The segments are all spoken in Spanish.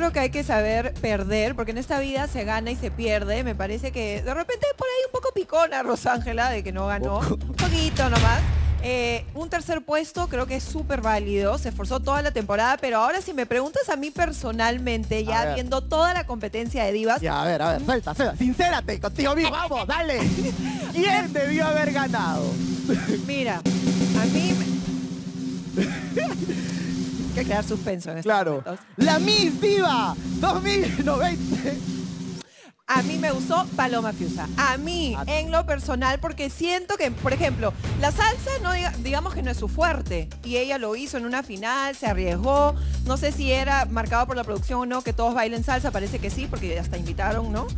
creo que hay que saber perder, porque en esta vida se gana y se pierde. Me parece que de repente por ahí un poco picona Rosángela de que no ganó. Un poquito nomás. Un tercer puesto creo que es súper válido, se esforzó toda la temporada, pero ahora si me preguntas a mí personalmente, ya viendo toda la competencia de divas... Ya, a ver, suelta, sincérate contigo mismo, vamos, dale. ¿Quién debió haber ganado? Mira, a mí... Hay que crear suspenso en estos momentos. La Miss Diva 2020. A mí me gustó Paloma Fiusa. A mí, en lo personal, porque siento que, por ejemplo, la salsa, no digamos que no es su fuerte. Y ella lo hizo en una final, se arriesgó. No sé si era marcado por la producción o no, que todos bailen salsa. Parece que sí, porque hasta invitaron, ¿no?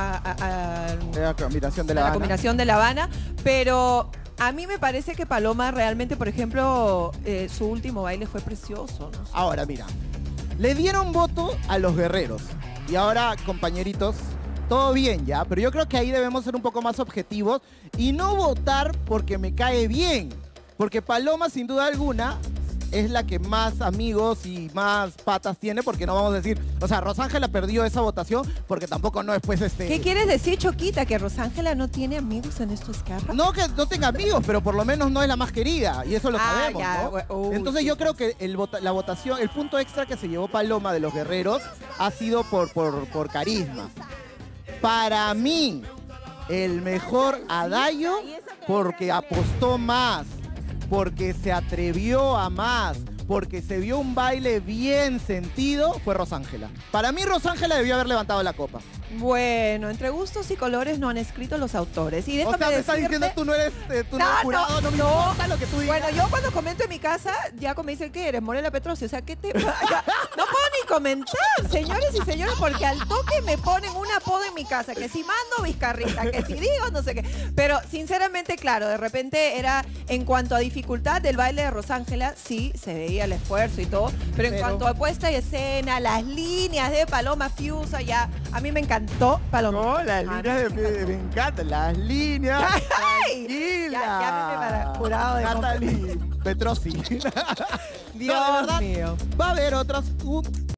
A la combinación de La Habana. La combinación de La Habana. Pero a mí me parece que Paloma realmente, por ejemplo, su último baile fue precioso. No sé. Ahora, mira, le dieron voto a los guerreros. Y ahora, compañeritos, todo bien ya, pero yo creo que ahí debemos ser un poco más objetivos y no votar porque me cae bien. Porque Paloma, sin duda alguna, es la que más amigos y más patas tiene, porque no vamos a decir... O sea, Rosángela perdió esa votación porque tampoco no después ¿Qué quieres decir, Choquita? ¿Que Rosángela no tiene amigos en estos carros? No que no tenga amigos, pero por lo menos no es la más querida. Y eso lo sabemos, ya, ¿no? Entonces yo creo que la votación, el punto extra que se llevó Paloma de los guerreros ha sido por carisma. Para mí, el mejor Adayo, porque apostó más, porque se atrevió a más, porque se vio un baile bien sentido, fue Rosángela. Para mí, Rosángela debió haber levantado la copa. Bueno, entre gustos y colores no han escrito los autores. Y déjame me estás diciendo tú no eres jurado, no me importa lo que tú digas. Bueno, yo cuando comento en mi casa, ya como dicen que eres Morela Petrosi, o sea, ¿qué te pasa? No puedo ni comentar, señores y señores, porque al toque me ponen un apodo en mi casa, que si mando Vizcarrita, que si digo no sé qué. Pero sinceramente, claro, de repente era, en cuanto a dificultad del baile de Rosángela, sí, se veía el esfuerzo y todo, pero en cuanto a puesta y escena, las líneas de Paloma Fiusa, ya, a mí me encantó Paloma. No, las líneas me encantan, las líneas. Tranquila. Ya me para jurado de Natalie Petrosi. Dios No, de verdad, mío. va a haber otras...